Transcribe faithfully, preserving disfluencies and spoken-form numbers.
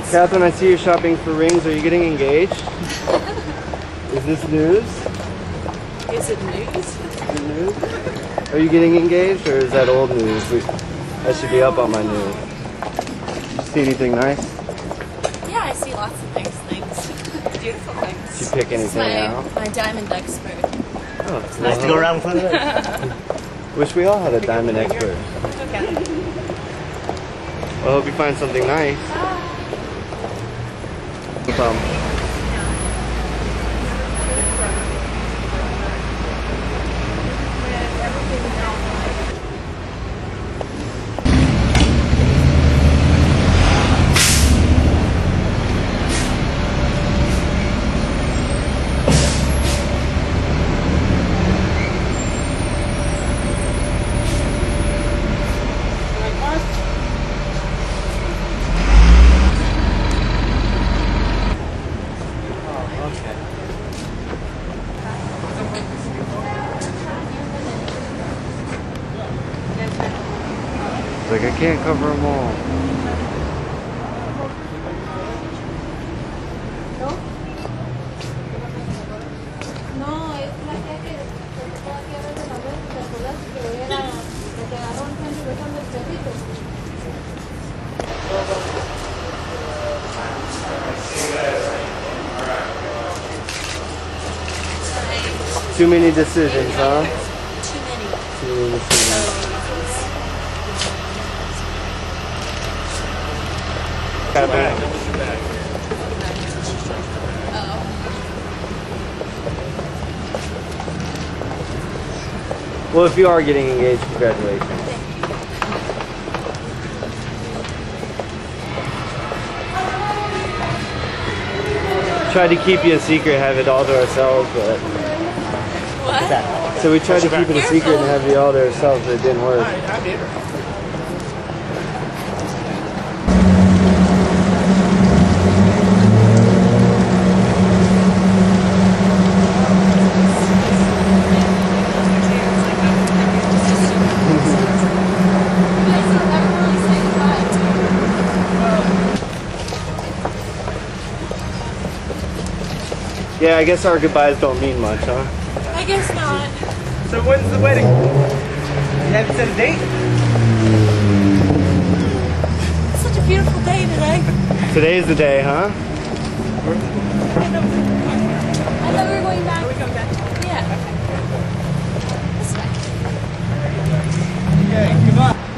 Catherine, I see you're shopping for rings. Are you getting engaged? Is this news? Is it news? Is it news? Are you getting engaged, or is that old news? We, that should be up on my news. Did you see anything nice? Yeah, I see lots of things. Things, beautiful things. Did you pick anything my, out? My diamond expert. Oh, It's nice to go around in front of it. Wish we all had a diamond expert. Okay. Well, I hope you find something nice. No problem. Like, I can't cover them all. No, es la que está aquí a veces, a veces, ¿te acuerdas que era, que te agarró un centro besando el perrito? Too many decisions, huh? Too many. Too many decisions. Got a bag. Well, if you are getting engaged, congratulations. Tried to keep you a secret, have it all to ourselves, but... What? So we tried to keep it a secret and have it all to ourselves, but it didn't work. Yeah, I guess our goodbyes don't mean much, huh? I guess not. So when's the wedding? You haven't set a date? It's such a beautiful day today. Today's the day, huh? I thought we were going back. Are we going back? Yeah. Okay. This way. Okay, come on.